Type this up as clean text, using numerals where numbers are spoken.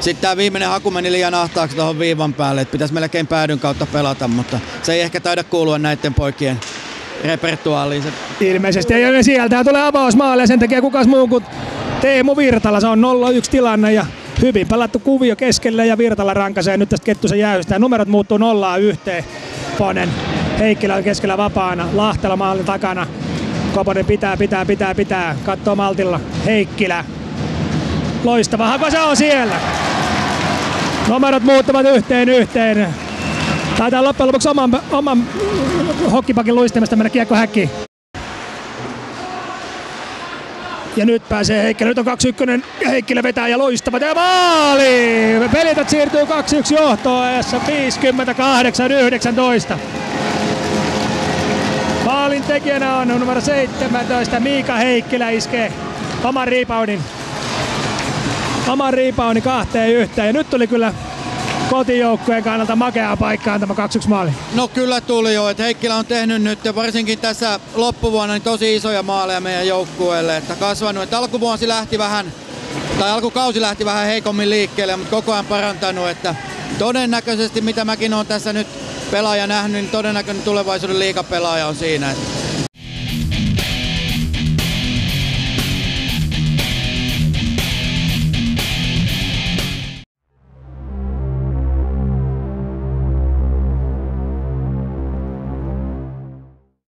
Sitten tää viimeinen haku meni liian ahtaaksi tuohon viivan päälle, että pitäisi melkein päädyn kautta pelata, mutta se ei ehkä taida kuulua näiden poikien repertuaaliin. Ilmeisesti ei ole sieltä. Tulee avausmaalle ja sen takia kukas muu kuin Teemu Virtala. Se on 0-1 tilanne ja hyvin pelattu kuvio keskelle ja Virtala rankaisee nyt tästä Kettusen jäystä. Numerot muuttuu 0-1. Ponen Heikkilä on keskellä vapaana. Lahtela maalin takana. Koponen pitää. Kattoo maltilla. Heikkilä. Loistava hako, se on siellä. Numerot muuttuvat yhteen. Taitaa loppujen lopuksi oman hokkipakin luistimesta mennä kiekko häkkiin. Ja nyt pääsee Heikkilä. Nyt on 2-1 ja Heikkilä vetää ja loistava. Ja maali! Pelitot siirtyy 2-1 johtoon ajassa 58-19. Maalin tekijänä on numero 17 Miika Heikkilä, iskee oman reboundin 2-1. Ja nyt tuli kyllä kotijoukkueen kannalta makeaa paikkaan tämä 2-1 maali. No kyllä tuli jo, että Heikkilä on tehnyt nyt varsinkin tässä loppuvuonna niin tosi isoja maaleja meidän joukkueelle, että kasvanut. Että alkukausi lähti vähän heikommin liikkeelle, mutta koko ajan parantanut, että todennäköisesti mitä mäkin olen tässä nyt pelaaja nähnyt, niin todennäköinen tulevaisuuden liigapelaaja on siinä.